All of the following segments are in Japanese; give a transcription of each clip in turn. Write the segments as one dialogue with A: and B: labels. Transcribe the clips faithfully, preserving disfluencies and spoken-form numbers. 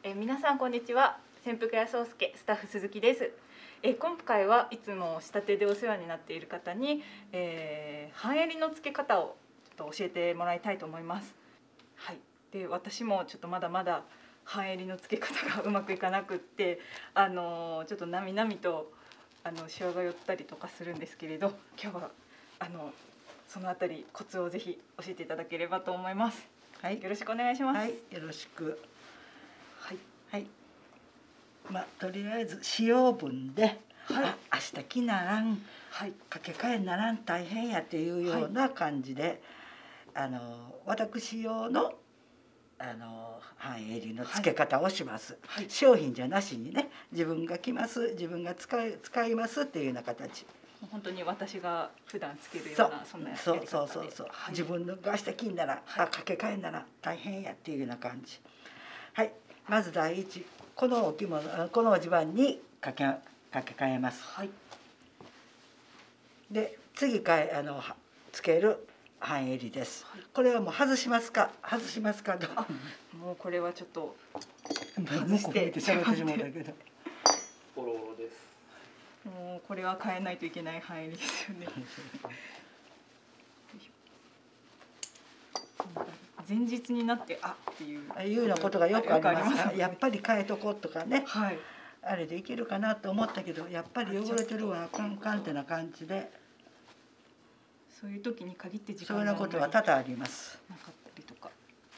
A: えー、皆さんこんにちは。潜伏屋宗介スタッフ鈴木です。えー、今回はいつも仕立てでお世話になっている方に、えー、半襟の付け方をちょっと教えてもらいたいと思います。はい。で、私もちょっとまだまだ半襟の付け方がうまくいかなくって、あのー、ちょっとなみなみとあのシワが寄ったりとかするんですけれど、今日はあのそのあたりコツをぜひ教えていただければと思います。はい、よろしくお願いします。
B: はい、よろしく。
A: はい、
B: はい。まあ、とりあえず使用分で、はい、あ、明日着ならん、はい、掛け替えならん大変やっていうような感じで、はい、あの私用のあの半襟の付け方をします。はいはい、商品じゃなしにね、自分が着ます、自分が使い使いますっていうような形。
A: 本当に私が普段つけるようなそんなやり方で、
B: そうそうそうそう、はい、自分のが明日着んなら、はい、あ、掛け替えなら大変やっていうような感じ。はい、まず第一、このお着物、このお襦袢に掛け掛け替えます。はい、で次かえあのつける半襟です。はい、これはもう外しますか外しますか。
A: もうこれはちょっと
B: 外して喋ってしまうんだけど。
C: ボロボロです。
A: もうこれは変えないといけない半襟ですよね。前日になってあっていう
B: あいうようなことがよくあります。やっぱり変えとこうとかね、はい、あれでいけるかなと思ったけど、やっぱり汚れてるわ、カンカンってな感じで、
A: そういう時に限って時間
B: そういうことは多々あります。
A: なかったりとか。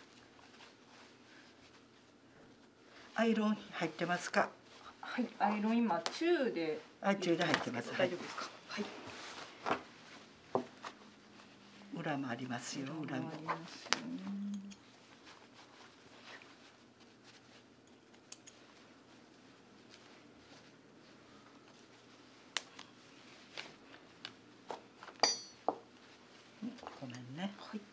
B: アイロン入ってますか。
A: はい、アイロン今中で。
B: あ、中で入ってます。
A: 大丈夫ですか。はい。
B: 裏もありますよ。裏も。
A: ありますよね。
B: ごめんね。
A: はい。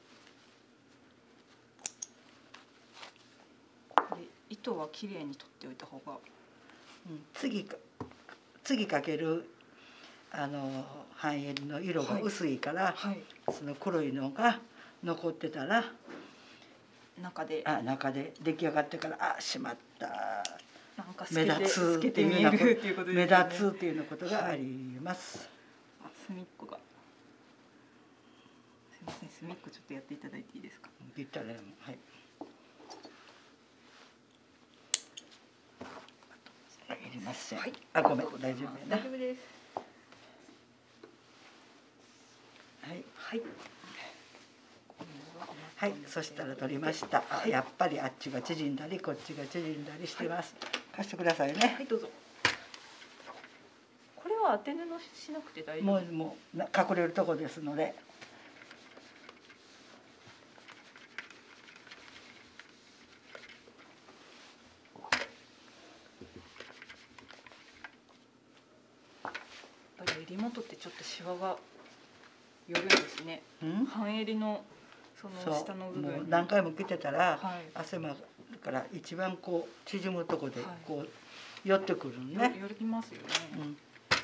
A: で糸はきれいに取っておいた方が。
B: うん、次か次かけるあの半襟の色が薄いから、はいはい、その黒いのが残ってたら
A: 中で
B: あ中で出来上がってからあしまった
A: なんか
B: 目立つっていうような目立つっていうようなことがあります。
A: はい、あ、隅っこがすみません、隅っこちょっとやっていただいていいですか。
B: 言ったらはい。いりません。はい、あ、ごめん、大丈夫やな。
A: 大丈夫です。
B: はい、
A: はい。
B: はい、そしたら取りました。あ、やっぱりあっちが縮んだり、こっちが縮んだりしてます。貸してくださいね。
A: はい、どうぞ。これは当て布しなくて大丈夫。
B: もう、もう、隠れるとこですので。
A: 襟元ってちょっとシワが寄るんですね。半襟のその下の部分。
B: 何回も着てたら、はい、汗まるから一番こう縮むとこでこう寄ってくるね。
A: 寄りますよね。うん、やっ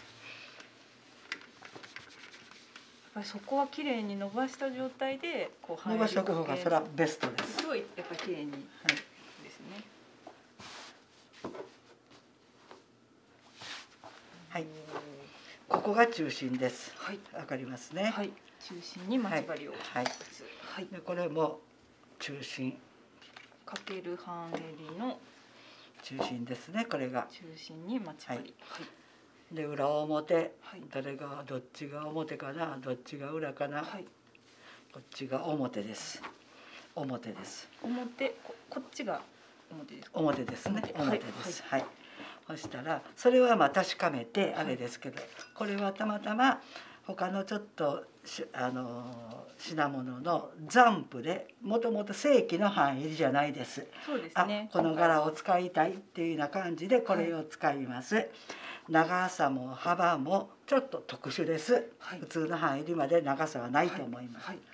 A: ぱりそこは綺麗に伸ばした状態でこう
B: 伸ばしておく方がそれはベストです。
A: すごいやっぱり綺麗に、はい、ですね。
B: はい。ここが中心です。
A: はい。
B: わかりますね。
A: はい。中心に待ち針を。
B: はい。はい。でこれも中心。
A: かける半襟の
B: 中心ですね。これが。
A: 中心に待ち針。はい。
B: で裏表。どれがどっちが表かな、どっちが裏かな。はい。こっちが表です。表です。
A: 表、ここっちが表ですか。
B: 表ですね。表です。はい。そしたらそれはまあ確かめてあれですけど、はい、これはたまたま他のちょっとあの品物の残布でもともと正規の半襟じゃないです。
A: そうですね。
B: あ、この柄を使いたいっていうような感じでこれを使います。はい、長さも幅もちょっと特殊です。はい、普通の半襟まで長さはないと思います。はいはい、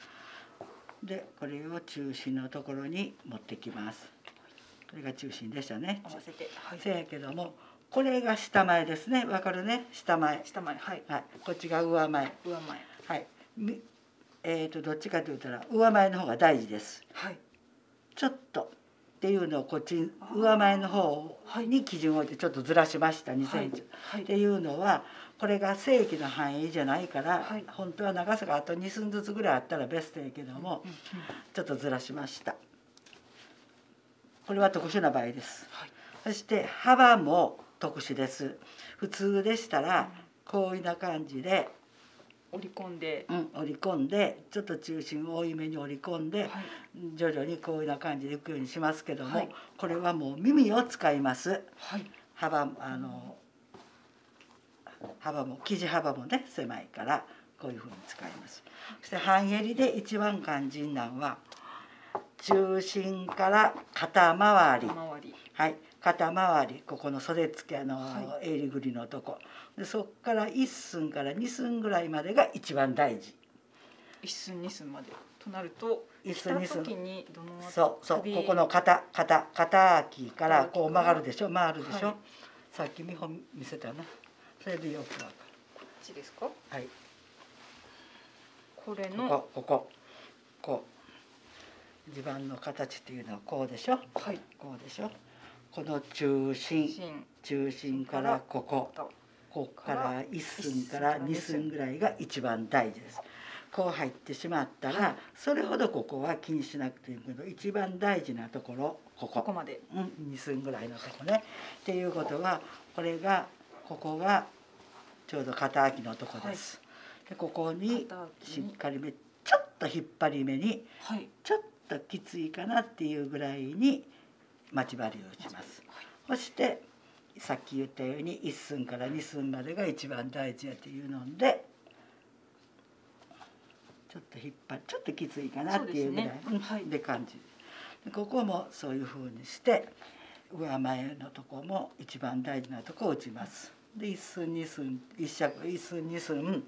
B: でこれを中心のところに持ってきます。これが中心でしたね。
A: 合わせて。
B: はい、せやけども、これが下前ですね。わかるね。下前。
A: 下前。はい。
B: はい。こっちが上前。
A: 上前。
B: はい。えっとどっちかと言ったら上前の方が大事です。はい。ちょっとっていうのをこっち上前の方に基準を置いてちょっとずらしました、にセンチ、はい、っていうのはこれが正規の範囲じゃないから、はい、本当は長さがあとに寸ずつぐらいあったらベストやけども、うんうん、ちょっとずらしました。これは特殊な場合です、はい、そして幅も特殊です。普通でしたらこういうな感じで
A: 折り込んで、
B: うん、折り込んでちょっと中心を多いめに折り込んで、はい、徐々にこういうな感じでいくようにしますけども、はい、これはもう耳を使います、はい、幅あの幅も生地幅もね狭いからこういうふうに使います。そして半襟で一番肝心なのは中心から肩周り、はい、肩周り、ここの袖付けの襟ぐりのとこで、そこからいっ寸からに寸ぐらいまでが一番大事。
A: いっ寸に寸までとなると
B: いっ寸に寸、
A: そう
B: そう、ここの肩肩肩秋からこう曲がるでしょ、回るでしょ、はい、さっき見本見せたな。それでよくわかる。
A: こっちですか。
B: はい。
A: これの
B: こここここう地盤の形っていうのはこうでしょ。
A: はい。
B: こうでしょ。この中心中心からここここからいっ寸からに寸ぐらいが一番大事です。こう入ってしまったら、はい、それほどここは気にしなくていいけど、一番大事なところここ
A: ここまで、
B: うん、に寸ぐらいのとこね。っていうことはこれがここがちょうど肩秋のとこです。はい、でここにしっかりめちょっと引っ張り目に、はい、ちょっときついかなっていうぐらいに待ち針をします。はい、そしてさっき言ったようにいっ寸からに寸までが一番大事やというので、ちょっと引っ張りちょっときついかなっていうぐらいで、ね、はい、で感じで、ここもそういうふうにして上前のとこも一番大事なとこを打ちます。でいっ寸に寸一尺いっ寸に寸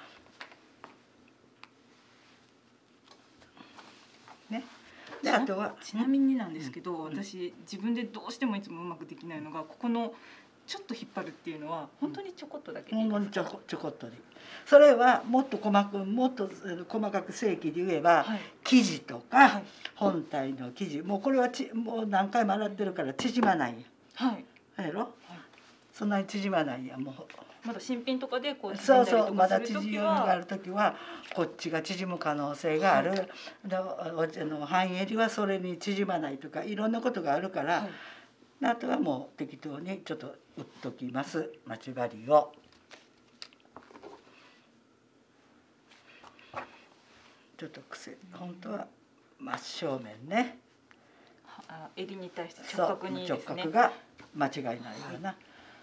B: ね。であとは
A: ちなみになんですけど、うん、私自分でどうしてもいつもうまくできないのが、ここのちょっと引っ張るっていうのは本当にちょこっとだけでいいですか？
B: ほんとにちょこちょこっとでいい。それはもっと細かくもっと細かく正規で言えば、はい、生地とか、はい、本体の生地もうこれはちもう何回も洗ってるから縮まないや。
A: はい。
B: やろ？はい、そんなに縮まないやもう。
A: まだ新品とかでこう
B: そうそうまだ縮みがある時はこっちが縮む可能性がある、はい、での半襟はそれに縮まないとかいろんなことがあるから、はい、あとはもう適当にちょっと打っときます待ち針を。ちょっと癖本当は真正面ね、
A: あ襟に対して直角にですね、
B: 直角が間違いないような。はい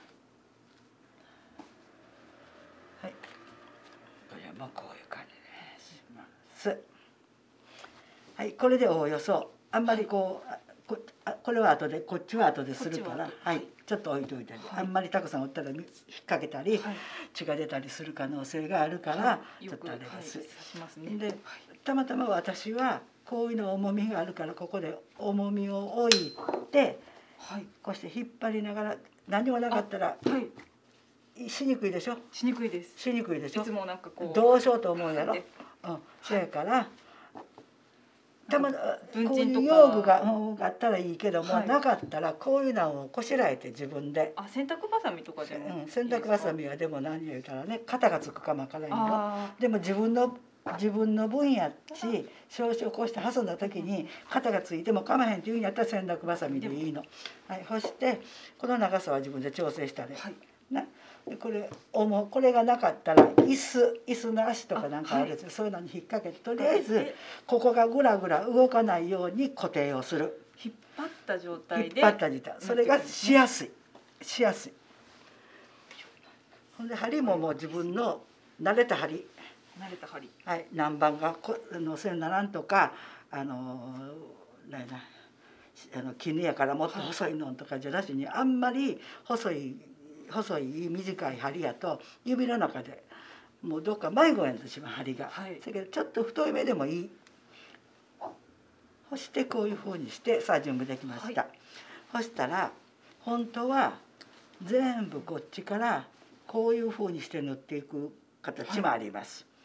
B: はい、これもこういう感じでします。はい、これでおおよそあんまりこうここれは後でこっちは後でするから、はい、ちょっと置いといたり、はい、あんまりたくさん打ったら引っ掛けたり、はい、血が出たりする可能性があるから、はい、ちょっとあれです。はい、でたまたま私はこういうの重みがあるからここで重みを置いて、はい、こうして引っ張りながら何もなかったら。はい、しにくいでしょ。
A: しにくいです。
B: しにくいでしょ。
A: いつもなんかこう
B: どうしようと思うやろ。うん、そやから。たまこういう用具が、うん、あったらいいけども、はい、なかったらこういうのをこしらえて自分で。
A: あ、洗濯バサミとかでも。
B: うん、洗濯バサミはでも何言うからね、肩がつくかもわからんよ。でも自分の自分の分やし、少々こうして挟んだ時に肩がついても構わへんっていうんやったら洗濯バサミでいいの。はい、そしてこの長さは自分で調整したね。はい、なでこれ重これがなかったら椅子椅子の足とかなんかあるんですよ、はい、そういうのに引っ掛けてとりあえずここがぐらぐら動かないように固定をする。
A: 引っ張った状態で
B: 引っ張った状態それがしやすいしやすい。ほんで針ももう自分の慣れた針
A: 慣れた針、
B: はい、何番がこのせんならんとかあのなんやなあの絹やからもっと細いのとかじゃなしに、あんまり細い細い短い針やと指の中でもうどっか迷子やんとしまう針が、はい、だけどちょっと太い目でもいい。そしてこういうふうにしてさあ準備できました。はい、そしたら本当は全部こっちからこういうふうにして縫っていく形もあります。はい、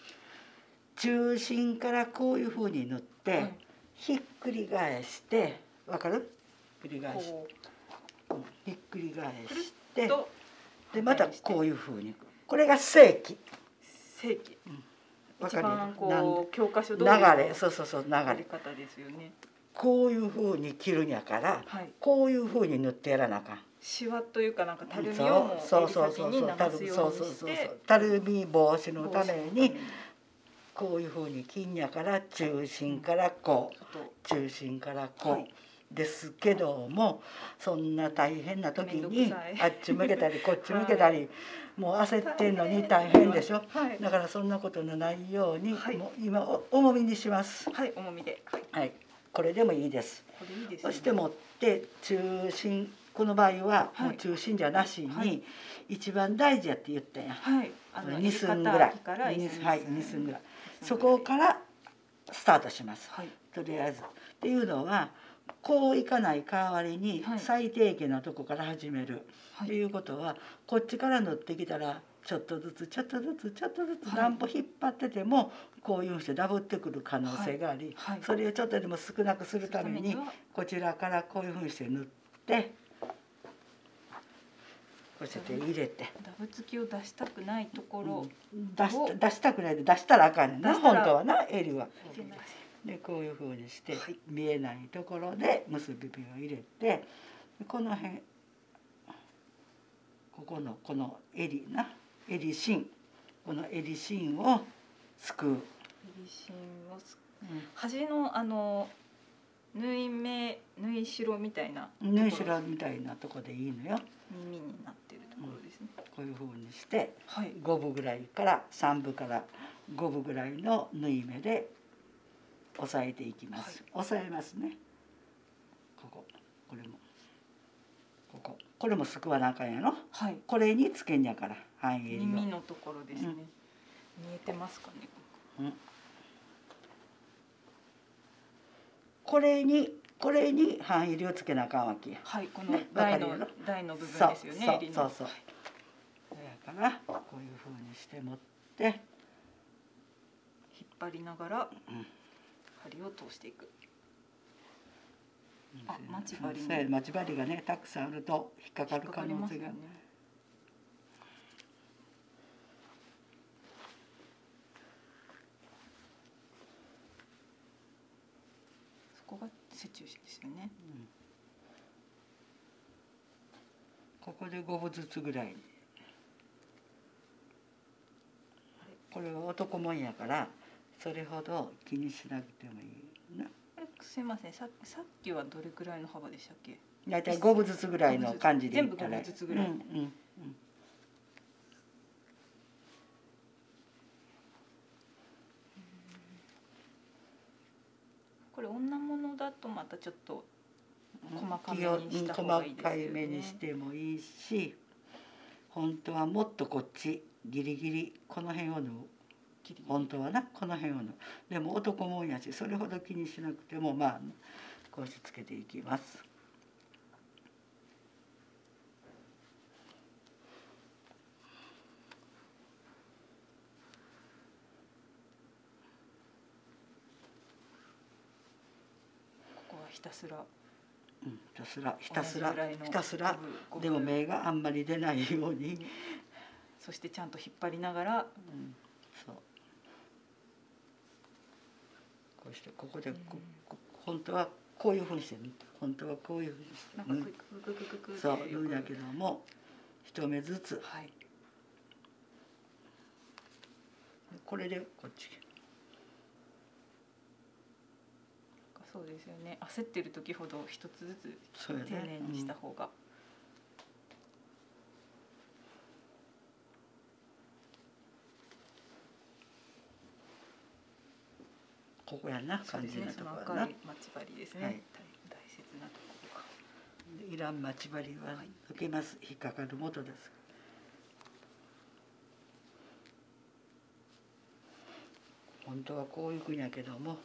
B: 中心からこういうふうに縫って、はい、ひっくり返してわかる？ くり返し、
A: こ
B: うんひっくり返
A: うくる
B: して
A: っと
B: でまたこういうふうにこれが正規。
A: 正規、
B: わ
A: 一
B: かるなん
A: 番こう教科書通
B: 流
A: りの
B: れそうそうそう流
A: やり
B: れ
A: 方ですよね。
B: こういうふうに切るんやから
A: はい。
B: こういうふうに塗ってやらなあかん。
A: シワというかなんかたるみを
B: そう
A: もう
B: そう
A: 襟先
B: そうそうそう
A: に流すようにして
B: たるみ防止のために
A: 防止の
B: こういうふうに切んやから中心からこう
A: ために
B: 中心からこう、
A: はい
B: ですけどもそんな大変な時
A: めんどく
B: に
A: さい
B: あっち向けたりこっち向けたり、
A: はい
B: もう焦ってんのに大
A: 大変
B: 変でしょ、
A: はい
B: だからそんなことのないように、
A: はい
B: もう今お重みにします
A: はい重みで、はい、
B: はいこれでもいいです。
A: これいいですね。
B: そして持って中心この場合は
A: はい
B: もう中心じゃなしに、
A: はい
B: 一番大事やって言ったんや、
A: はいあの
B: に寸ぐらい
A: から
B: にはいに寸ぐらいそ
A: こ
B: こからスタートします、
A: はい
B: とりあえず。っていうのはこういかない代わりに
A: はい
B: 最低限のとこから始める、
A: はい
B: っていうことはこっちから乗ってきたらちょっとずつちょっとずつちょっとずつ
A: はい
B: 何歩引っ張っててもこういうふうにしてダブってくる可能性があり、
A: はいはい
B: それをちょっとでも少なくするために
A: そのためには
B: こちらからこういうふうにして塗ってこうして入れて。
A: ダブつきを出したくないところ、
B: 出し出したくないで出したらあかんねんな
A: 出したら
B: 本当はな襟は。
A: いけない
B: でこういうふうにして、
A: はい
B: 見えないところで結び目を入れてこの辺ここのこの襟な襟芯この襟芯をすくう、
A: 襟芯をす
B: うん
A: 端のあの縫い目縫い代みたいな
B: 縫い代みたいなとこでいいのよ。
A: 耳になっているところですね。
B: こういうふうにして
A: はい
B: ごぶぐらいからさんぶからごぶぐらいの縫い目で押さえていきます、押さえますね。こここれもこここれもすくわなあかんやろ。
A: はい
B: これにつけんやから半襟を
A: 耳のところですね。
B: うん
A: 見えてますかね。
B: うんこれにこれに半襟をつけなあかんわけや。
A: はいこの
B: ね
A: 台の
B: わかるやろ
A: 台の部分
B: そう
A: ですよね。
B: そう
A: 襟の
B: そうそうだからこういうふうにして持って
A: 引っ張りながら
B: うん
A: 針を通していく。あ待ち針に
B: そうや待ち針がねたくさんあると引っかかる可能性が、
A: 引っかかりますよね。そこが接中心ですよね。
B: うんここでごぶずつぐらいにこれは男もんやからそれほど気にしなくてもいいな。
A: えすいませんささっきはどれくらいの幅でしたっけ。
B: だいたいごぶずつぐらいの感じでい
A: 全部
B: ったら
A: ごぶずつぐらい
B: うんうんうん
A: これ女物だとまたちょっと細かめ
B: 気を
A: にした方がいいですよね。
B: 細かいめにしてもいいし本当はもっとこっちギリギリこの辺を縫う
A: ギリギリ
B: 本当はなこの辺を縫うでも男もんやしそれほど気にしなくてもまあこうしてつけていきます。
A: ここはひたすら
B: うん、ひたすらひたすら
A: 同じぐらいの
B: ひたすら
A: 五分
B: でも目があんまり出ないように、
A: そしてちゃんと引っ張りながら
B: うん、そうこうしてここでここ本当はこういうふうにしてる本当はこういうふうにして
A: なんかクイクククククク
B: そう
A: って
B: 言うんやけども一目ずつ
A: はい
B: これでこっち
A: そうですよね。焦ってる時ほど一つずつ
B: そうやね
A: 丁寧にした方が、
B: ここやな
A: そうですね。
B: 肝心な
A: その
B: とこやな
A: 赤い待ち針ですね。
B: はい
A: 大大切なところが。
B: いらん待ち針は抜けます引っかかる元です本当はこういうふうやけども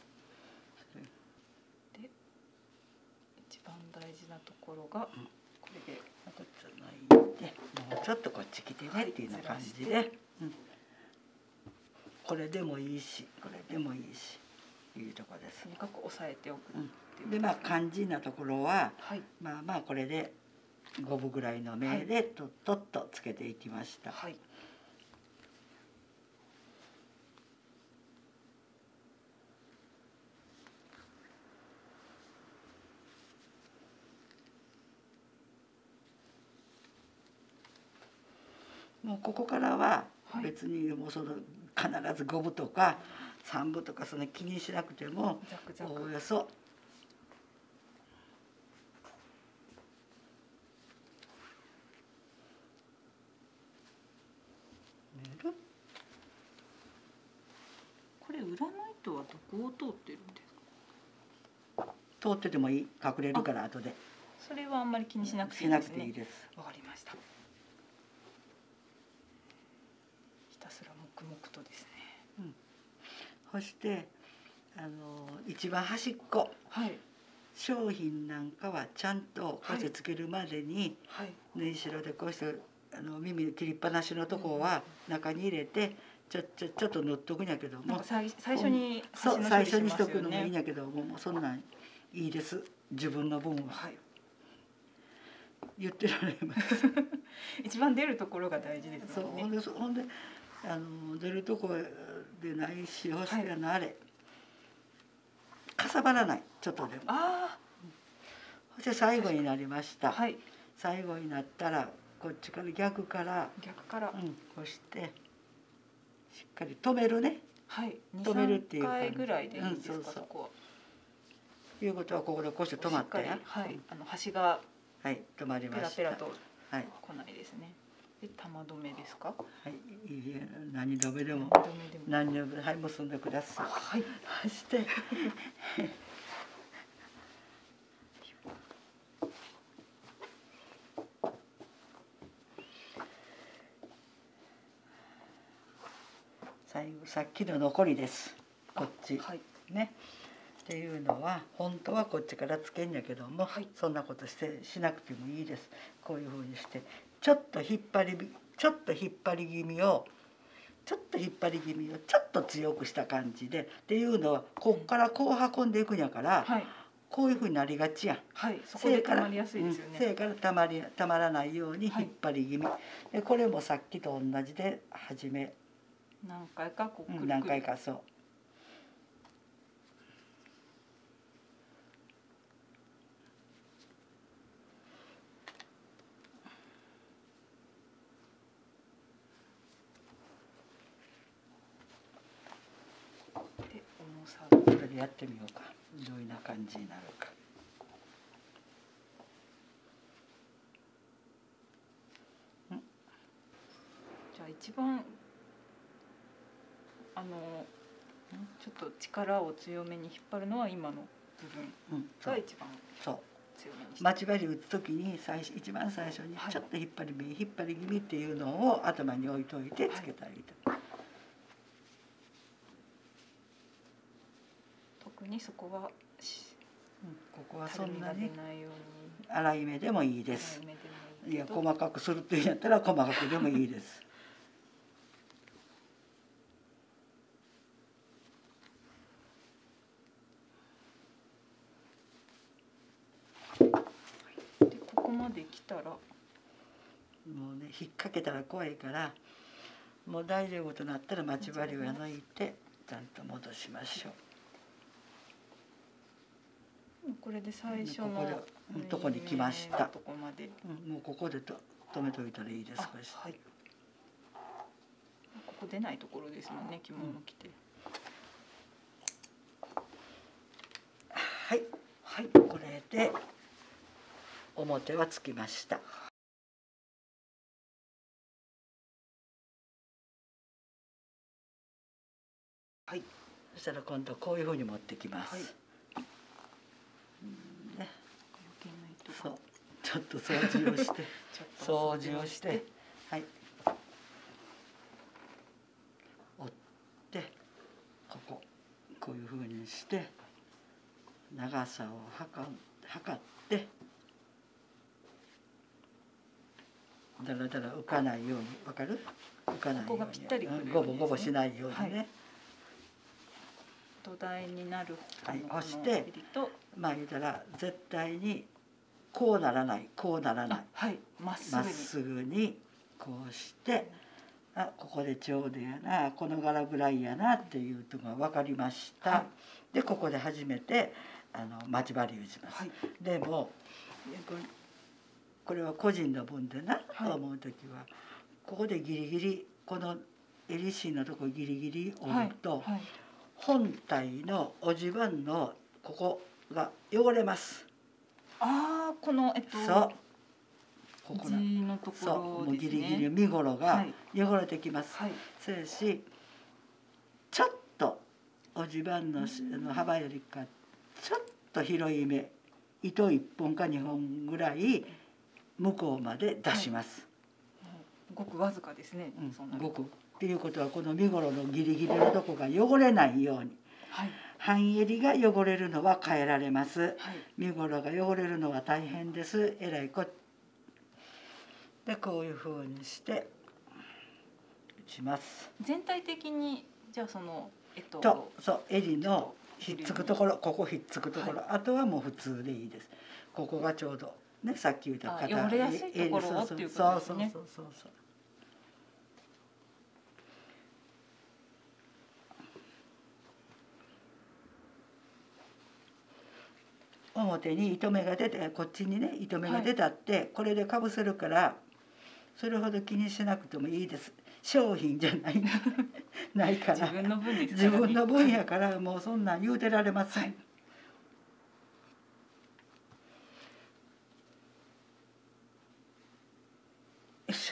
A: で一番大事なところが
B: うん
A: これで
B: こっちないでもうちょっとこっち来てねっていうような感じで、うん、これでもいいしこれでもいいしいうところです。
A: とにかく押さえておくっていう、
B: うん、でまあ肝心なところは、
A: はい、
B: まあまあこれで五分ぐらいの目でとっとっとつけていきました。
A: はい、
B: もうここからは別にもうその必ず五分とか三分とかその気にしなくてもおおよそ
A: これ裏の糸はどこを通ってるんですか？
B: 通っててもいい、隠れるから後で。
A: それはあんまり気にしなくていい
B: しな
A: ですね。
B: くていいです。
A: わかりました。ひたすら黙々とですね。
B: うん、そしてあの一番端っこ、
A: はい、
B: 商品なんかはちゃんとこうしてつけるまでに、はい、縫い代でこうしてあの耳切りっぱなしのとこは中に入れてちょちょちょっと塗っとくんやけども、
A: 最初に
B: そう最初にしとくのもいいんやけども、もうそんなんいいです。自分の分は、はい、言ってられます
A: 一番出るところが大事ですもんね。
B: そうほんでほんであの出るとこでないし、干してあのあれ、はい、かさばらない、ちょっとでも。ああ、そして最後になりました。はい、最後になったらこっちから逆から
A: 逆から、
B: うん、こうしてしっかり止めるね。はい、止めるっていうか、
A: に、さんかいぐらいでいいんですか？うん、そうそう、
B: そこいうことはここでこうして止まったや。
A: はい、あの端が
B: はい止まりました。
A: ペラペラと
B: はい、
A: 来ないですね。で玉止めですか？
B: はい、いいえ、何止めでも何でも、はい、結んでください。はい、そして最後さっきの残りです。こっち、はい、ね。っていうのは本当はこっちからつけんやけども、はい、そんなことしてしなくてもいいです。こういうふうにしてちょっと引っ張りちょっと引っ張り気味をちょっと引っ張り気味をちょっと強くした感じでっていうのはこっからこう運んでいくんやから、はい、こういうふうになりがちやん。はい、そこでたまりやすいですよね。せいからたまりたまらないように引っ張り気味、はい、でこれもさっきと同じで初め
A: 何回かこうくるくる、
B: うん、何回かそう。これでやってみようか。どういうな感じになるか。
A: じゃあ一番あのちょっと力を強めに引っ張るのは今の部分が一番
B: そう強めにして、待ち針打つ時に最初一番最初にちょっと引っ張り目、はい、引っ張り気味っていうのを頭に置いといてつけてあげて、はい、
A: 特にそこは、うん、
B: ここはそんなに粗い目でもいいです。いや細かくするっていうんやったら細かくでもいいです。
A: でここまで来たらも
B: うね引っ掛けたら怖いからもう大丈夫となったら待ち針を抜いてちゃんと戻しましょう。
A: これで最初の
B: ここでとこに来ました。
A: とこまで、
B: うん、もうここでと止めといたらいいです。
A: はい。ここ出ないところですもんね、着物着て。
B: はい、はい、これで表はつきました。はい、そしたら今度こういうふうに持ってきます。はい、ね、そう、ちょっと掃除をして掃除をして、はい、折ってこここういうふうにして長さを測測ってだらだら浮かないように、わかる？浮かないように、ゴボゴボしないようにね。
A: 土台になる
B: はい、
A: この
B: 押して
A: 襟と、
B: まあ言うたら絶対にこうならないこうならない、
A: はい、まっす
B: まっ
A: ぐに。
B: すぐにこうして、あここでちょうどやな、この柄ぐらいやなっていうのが分かりました、
A: はい、
B: でここで初めてあの待ち針打ちます、
A: はい、
B: でもこれこれは個人の分でな、
A: はい、
B: 思う時はここでギリギリこの襟芯のとこギリギリ折ると、
A: はいはい、
B: 本体のお襦袢のここが汚れます。
A: ああ、このえっと
B: そうここな
A: 地のとこ
B: そう
A: ろ
B: もう
A: ですね。
B: ギリギリ身ごろが汚れてきます。
A: はい、
B: そうやしちょっとお襦袢のの幅よりかちょっと広い目糸いっぽんかにほんぐらい向こうまで出します。
A: はい、ごくわずかですね。
B: うん、
A: そんな
B: ごくっていうことはこの身ごろのギリギリのとこが汚れないように、
A: はい、
B: 半襟が汚れるのは変えられます。
A: はい、
B: 身ごろが汚れるのは大変です。えらいこでこういうふうにして打ちます。
A: 全体的にじゃあそのえっと
B: とそう襟のひっつくところここひっつくところ、
A: はい、
B: あとはもう普通でいいです。ここがちょうどねさっき言った肩
A: 汚れやすいところをっていうことですね。
B: そうそうそうそう表に糸目が出てこっちにね糸目が出たって、はい、これでかぶせるからそれほど気にしなくてもいいです。商品じゃないないから
A: 自分の分ですから、
B: ね、自分の分やからもうそんなん言うてられません、はい、よいし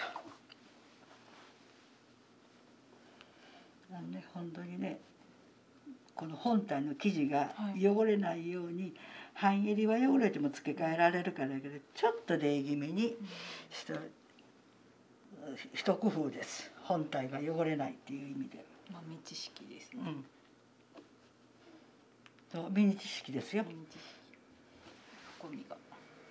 B: ょ。なんで本当にねこの本体の生地が汚れないように、はい、半襟は汚れても付け替えられるからだけどちょっと礼儀目にしと、うん、一工夫です。本体が汚れないっていう意味で。
A: 豆知識ですね。
B: うん。そう、ミニ知識ですよ。
A: ミニ知識。ゴミが。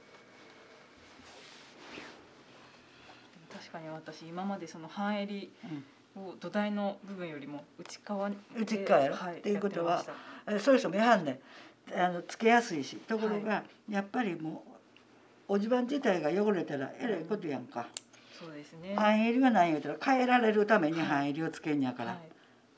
A: 確かに私今までその半襟を土台の部分よりも内側に。
B: 内側やろ。
A: はい、
B: っていうことは、そういう人もやはんねん。あのつけやすいし、ところが、はい、やっぱりもうお襦袢自体が汚れたらえらいことやんか。うん
A: そうですね。
B: 半襟は何言うたら変えられるために半襟をつけんやから、はい、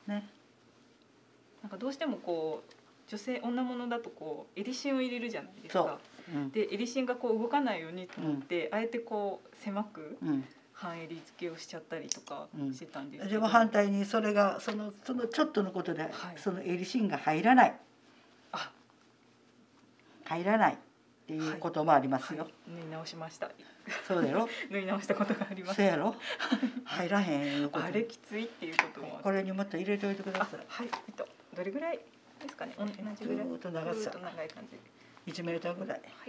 B: ね。
A: なんかどうしてもこう女性女物だとこう襟芯を入れるじゃないですか。うん、で襟芯がこう動かないようにと思って、うん、あえてこう狭く半襟付けをしちゃったりとかしてたんですけど、うん、
B: でも反対にそれがそのそのちょっとのことで、はい、その襟芯が入らない。あ、入らない。っていうこともありますよ。はい
A: はい、縫い直しました。
B: そうだよ。
A: 縫い直したことがあります。
B: そうやろ。入らへんいう
A: こと。あれきついっていうことも。
B: これにもっと入れておいてください。
A: はい。えっとどれぐらいですかね。同じぐらい。
B: ずっと長さ。
A: 長い感じで。
B: 一メーターぐらい。
A: はい。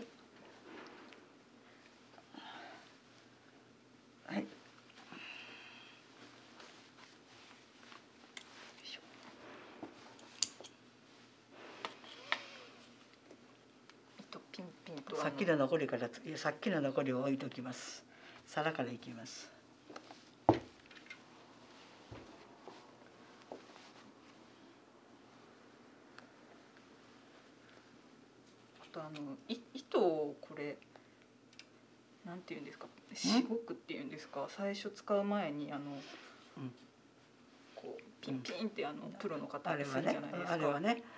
B: はい。
A: ピンピンと
B: さっきの残りからさっきの残りを置いときます。皿からいきます。
A: あとあのい糸をこれなんていうんですか、しごくっていうんですか、最初使う前にあの、うん、こうピンピンってあのプロの方あれするじゃないですか。
B: あれはね。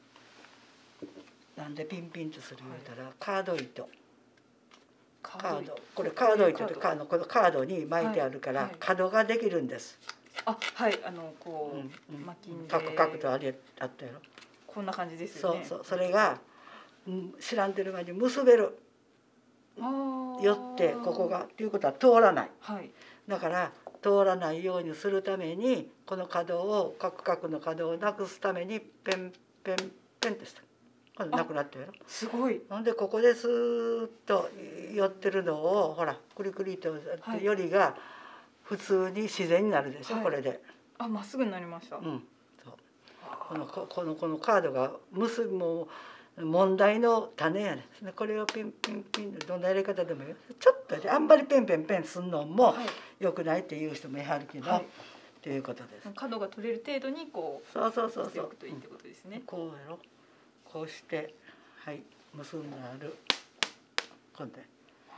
B: なんでピンピンとする言うたら、はい、カード糸。カードこれカード糸ってカードこのカードに巻いてあるから角ができるんです。
A: あ、はい、あのこう、うん、巻きんで
B: カクカクとあれあったよ。
A: こんな感じですよね。
B: そうそう、それが、うん、知らんでる間に結べる。よってここがっていうことは通らない。はい、だから通らないようにするためにこの角をカクカクの角をなくすためにペンペンペンってした。なくなってるよ。
A: すごい。
B: ほんでここでスーッと寄ってるのをほらクリクリとよりが普通に自然になるでしょ、はい、これで。
A: あ、まっすぐになりました。うん。
B: そう。このこのこのカードが結ぶもう問題の種やねん。これをピンピンピンどんなやり方でもいいよ。ちょっとあんまりペンペンペンすんのも良くないっていう人もいはるけど、はい、っということです。
A: 角が取れる程度にこう
B: そうそうそうそう。
A: しておくといいってことですね。
B: こうやろ。こうしてはい結んである。今度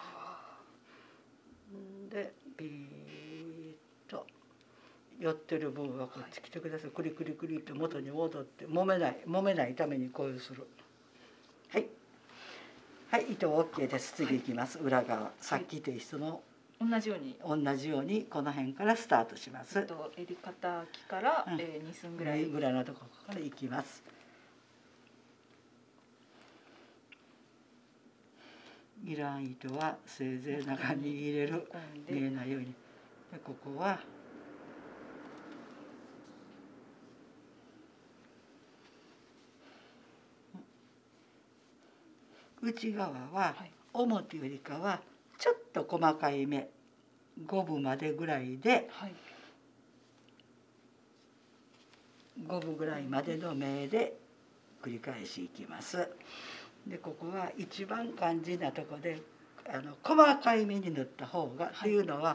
B: でビーッと寄ってる分はこっち来てください。クリクリクリって元に戻って揉めない揉めないためにこういうする。はいはい糸 OK です。次いきます。裏側さっきと一緒の
A: 同じように
B: 同じようにこの辺からスタートします。
A: と襟肩きから、
B: うん
A: えー、に寸ぐらい
B: ぐらいのところからいきます。いらん糸はせいぜい中に入れる、見えないように。でここは内側は表よりかはちょっと細かい目五分までぐらいで、
A: はい、
B: 五分ぐらいまでの目で繰り返しいきます。でここは一番肝心なとこであの細かい目に塗った方が、はい、っていうのは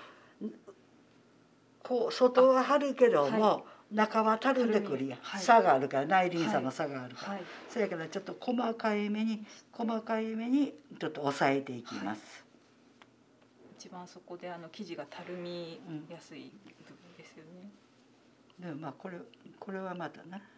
B: こう外は張るけども、はい、中はたるんでくるやん、はい、差があるから内輪差の差があるから、はい、そやからちょっと細かい目に細かい目にちょっと押さえていきます。はい、
A: 一番そこであの生地がたるみやすい部分ですよね。
B: うん、でもまあこれこれはまたな。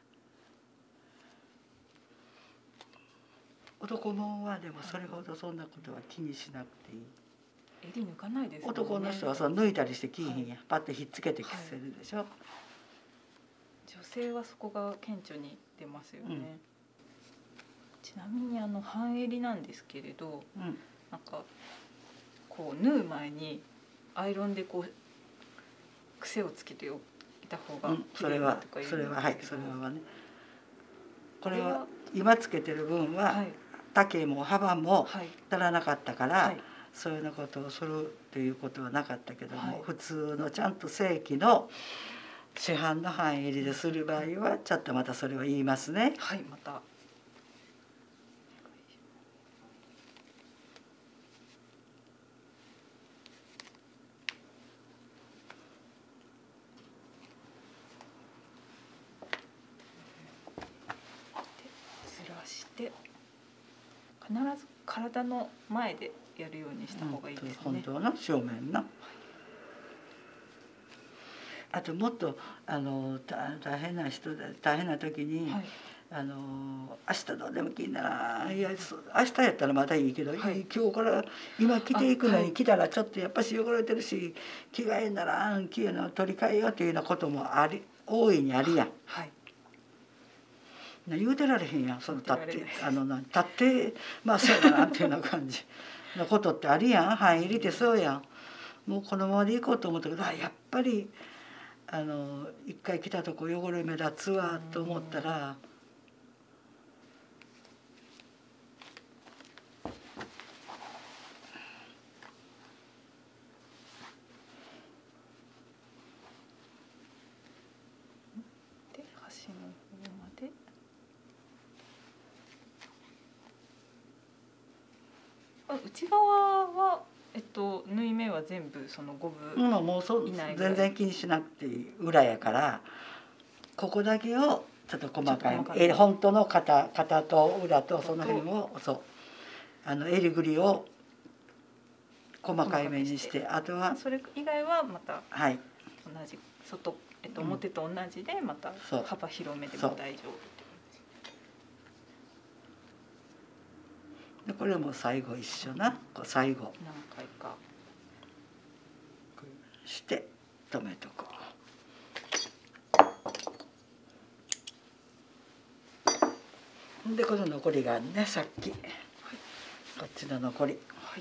B: 男もんはでもそれほどそんなことは気にしなくていい。
A: 襟抜かないですもんね。
B: 男の人はそう抜いたりしてきいひんや、はい、パッとひっつけてきせるでしょ、はい、
A: 女性はそこが顕著に出ますよね。うん、ちなみにあの半襟なんですけれど、うん、なんかこう縫う前にアイロンでこう癖をつけておいた方が綺麗だとかいう、
B: うん、それはそれははいそれはね。これは今つけてる分は、はい、丈も幅も足らなかったから、はい、そういうようなことをするっていうことはなかったけども、はい、普通のちゃんと正規の市販の半襟でする場合はちょっとまたそれを言いますね。
A: はい、また。で必ず体の前でやるようにした方がいいですね。
B: うん、本当の正面な。あともっとあの大変な人で大変な時に、はい、あの明日どうでも気にならんいや明日やったらまだいいけど、はい、今日から今着ていくのに来たらちょっとやっぱし汚れてるし着替えならん着るの取り替えようというようなこともあり大いにあるやん。はい、言うてられへんやんその立ってあのな立ってまあそうだなっていうような感じのことってあるやん半入りってそうやん。もうこのままでいこうと思ったけどあやっぱりあの一回来たとこ汚れ目立つわと思ったら。
A: で端の方まで。内側は、えっと、縫い目は全部その五分以内、
B: うん、もうそう全然気にしなくていい裏やからここだけをちょっと細かいえ本当の肩肩と裏とその辺をそうあの襟ぐりを細かいめにしてあとは
A: それ以外はまた
B: はい
A: 同じ外、えっと、表と同じでまた幅広めでも大丈夫。
B: でこれも最後一緒なこう最後
A: 何回か
B: して止めとこう。でこの残りがあるねさっき、はい、こっちの残り、はい、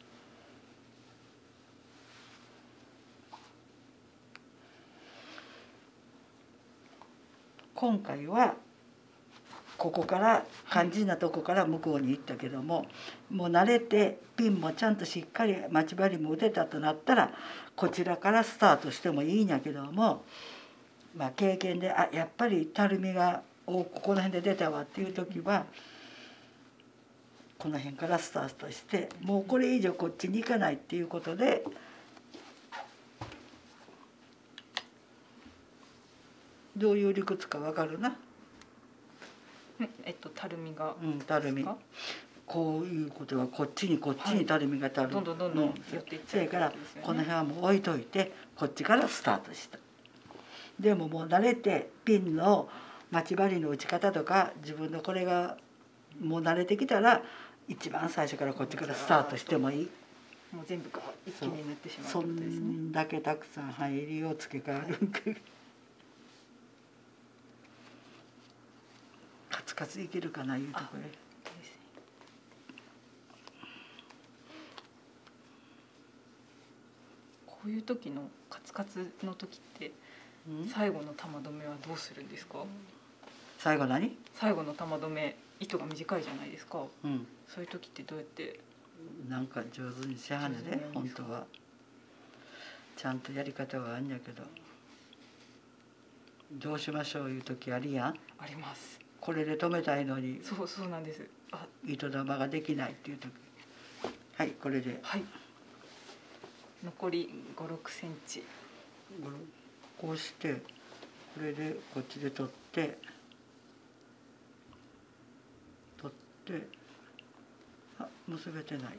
B: 今回はここから肝心なとこから向こうに行ったけどももう慣れてピンもちゃんとしっかり待ち針も打てたとなったらこちらからスタートしてもいいんやけども、まあ、経験であやっぱりたるみがおここの辺で出たわっていう時はこの辺からスタートしてもうこれ以上こっちに行かないっていうことでどういう理屈かわかるな。
A: えっとたるみが、
B: うん、たるみ。こういうことはこっちにこっちにたるみがたる。
A: どんどんどんどん寄っていっちゃう。
B: それからこの辺はもう置いといてこっちからスタートした。でももう慣れてピンの待ち針の打ち方とか自分のこれがもう慣れてきたら一番最初からこっちからスタートしてもいい。
A: もう全部一気に塗ってしまう
B: そ
A: ってことですね。
B: んだけたくさん入りを付け替える。カツカツいけるかないうところへ。
A: こういう時のカツカツの時って最後の玉留めはどうするんですか？
B: 最後何？
A: 最後の玉留め糸が短いじゃないですか。
B: うん、
A: そういう時ってどうやって？
B: なんか上手にしはねで本当はちゃんとやり方はあんやけど、どうしましょういう時ありやん。
A: あります。
B: これで止めたいのに
A: そうそうなんです。あ、
B: 糸玉ができないっていう時、はいこれで、
A: はい、残りご、ろくセンチ。
B: こうしてこれでこっちで取って取ってあ結べてない。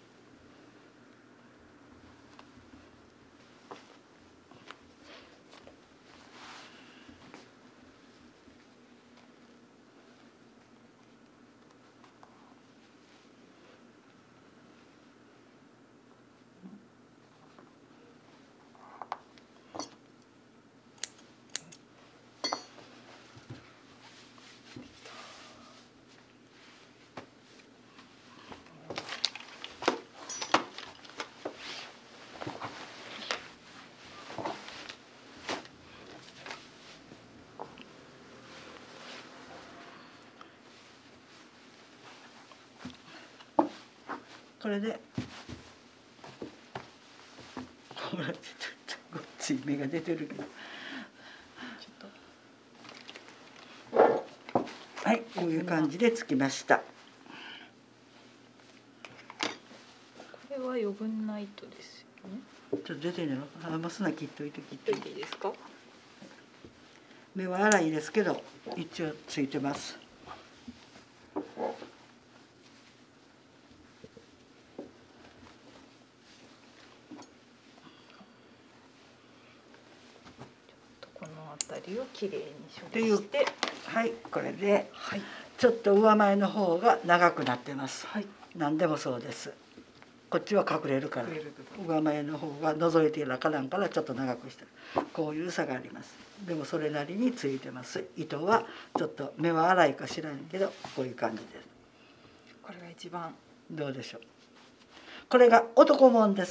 B: これでほらちょっとごっつい芽が出てるけど、はいこういう感じでつきました。
A: これは余分な糸ですよね。
B: ちょっと出てんのあますな切っといて切っといて
A: いいですか？
B: 目は粗いですけど一応ついてます。
A: をきれいに処理して、
B: はいこれで、
A: はい、
B: ちょっと上前の方が長くなってます、
A: はい、
B: 何でもそうです。こっちは隠れるから上前の方が覗いているらからんからちょっと長くしてこういう差があります。でもそれなりについてます。糸はちょっと目は粗いか知らんけどこういう感じです。
A: これが一番
B: どうでしょう。これが男物です。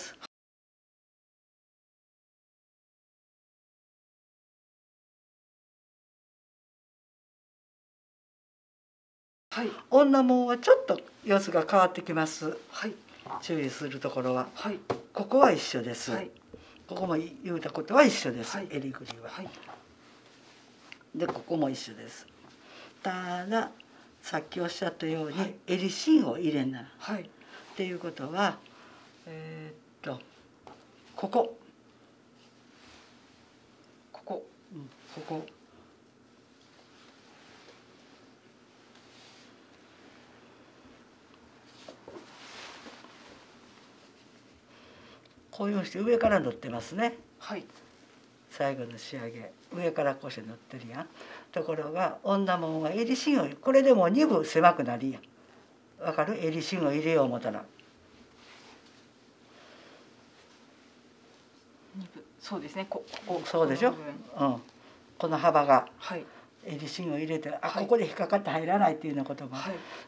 A: はい、
B: 女物はちょっと様子が変わってきます。
A: はい、
B: 注意するところは、
A: はい、
B: ここは一緒です。はい、ここも言うたことは一緒です。はい、襟ぐりは。はい、でここも一緒です。たださっきおっしゃったように、はい、襟芯を入れない。はい、っていうことはえー、っとここ
A: ここ、
B: うん、ここ。こういうふうにして上から塗ってますね。はい。最後の仕上げ上からこうして塗ってるやん。ところが女物は襟芯をこれでもにぶ狭くなるやん。わかる？襟芯を入れよう思ったら。
A: にぶそうですね。ここ
B: そうでしょ。うん。この幅が。はい。襟芯を入れてあ、はい、ここで引っかかって入らないっていうようなことも、はい、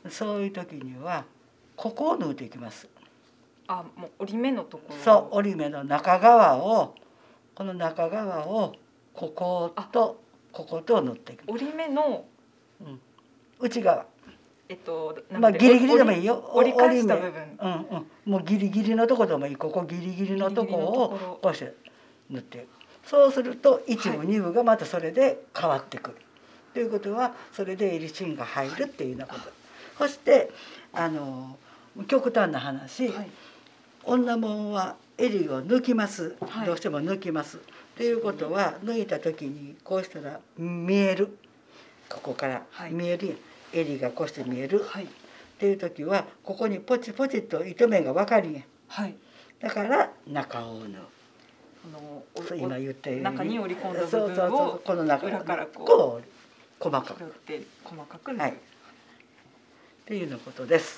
B: そういう時にはここを縫っていきます。
A: あ、もう折り目のところ。
B: そう、折り目の中側をこの中側をこことここと縫っていく。
A: 折り目の、
B: うん、内側。
A: えっと、
B: まあギリギリでもいいよ。
A: 折り返した部分。
B: うんうん。もうギリギリのとこでもいい。ここギリギリのとこをこうして縫っていく。そうすると一部二部がまたそれで変わってくる。ということはそれで襟芯が入るっていうようなこと。そしてあの極端な話。はい、女物は襟を抜きます、
A: はい、
B: どうしても抜きます。ということは抜いた時にこうしたら見える、ここから見えるやん、はい、襟がこうして見える、はい、っていう時はここにポチポチと糸目が分かるやん、はい、だから中を縫う。あの今言ったように
A: 中に織り込んだ部分を
B: この中
A: 裏からこう
B: 細かく
A: 細かく縫う、
B: はい、っていうのことです。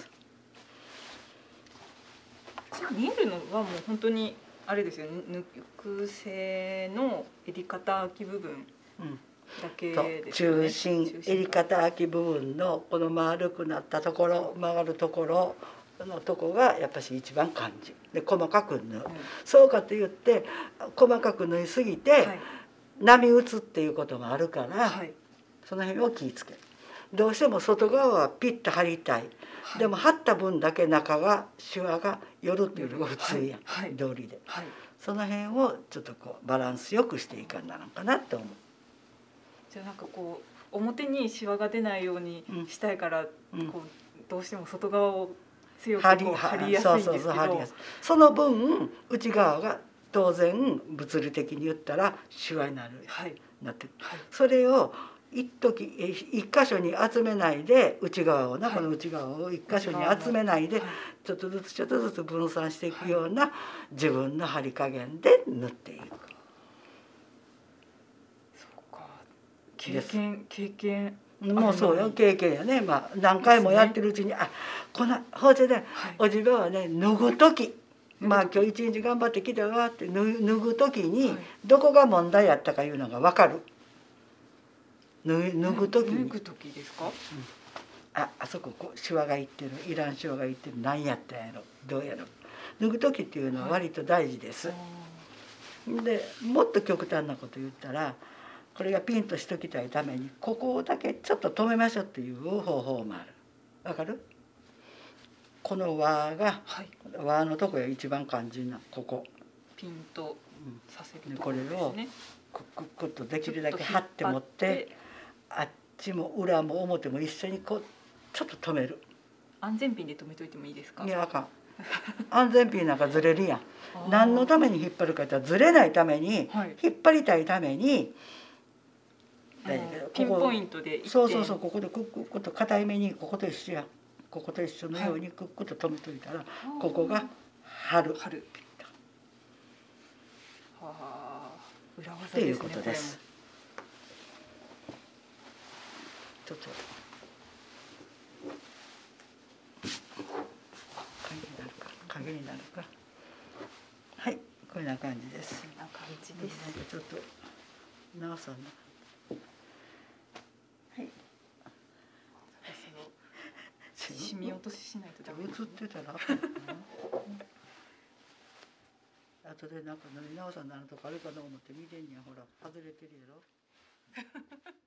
A: 見えるのはもう本当にあれですよね、抜く製の襟肩空き部分だけですよね、
B: うん、中心襟肩空き部分のこの丸くなったところ、曲がるところのとこがやっぱし一番肝心で、細かく縫う、うん、そうかと言って細かく縫いすぎて、はい、波打つっていうこともあるから、はい、その辺を気をつける。どうしても外側はピッと張りたい、はい、でも張った分だけ中がシワが寄るっていうのが普通やん、はい、道理で、はい、その辺をちょっとこうバランスよくしていかんなのかなと思う。
A: じゃあなんかこう表にシワが出ないようにしたいから、うん、こうどうしても外側を強くこう張りやすいんですけど、
B: その分内側が当然物理的に言ったらシワになる、はい、なってる、はい、それを一時一箇所に集めないで内側をな、はい、この内側を一箇所に集めないで、はい、ちょっとずつちょっとずつ分散していくような、はい、自分の張り加減で縫っていく。
A: そうか、経験経験
B: もうそうよ、経験やね。まあ何回もやってるうちに、ね、あこのほうじで、はい、おじばはね脱ぐ時、まあ今日一日頑張ってきたわって脱ぐ時に、はい、どこが問題やったかいうのが分かる。脱ぐ時に、
A: 脱ぐ時ですか、うん、
B: ああそここうシワがいってる、いらんシワがいってる、何やったんやろ、どうやろ。脱ぐ時っていうのは割と大事です、はい、でもっと極端なこと言ったら、これがピンとしときたいためにここだけちょっと止めましょうっていう方法もある。わかる？この輪が、はい、輪のとこが一番肝心なここ
A: ピンとさせる
B: ところですね。これをクックックッとできるだけ張って持って、あっちも裏も表も一緒にこうちょっと止める。
A: 安全ピンで止めといてもいいですか？
B: いやあかん。安全ピンなんかずれるやん。何のために引っ張るかって言ったらずれないために、はい、引っ張りたいために。
A: ピンポイントで
B: そうそうそう、ここでクックックと硬いめにここと一緒や、ここと一緒のようにクックッと止めといたら、はい、ここが張る
A: 張るピッと、はあ、裏技ですね。
B: っていうことです。ちょっと影になるか、影になるか。はい、こんな感じです。
A: こんな感じです。
B: なんかちょっと直さんな。
A: 染み落とししないとダメですね。
B: 映ってたら後でなんか塗り直さんなるとかあれかな思って見てんや、ほら外れてるやろ。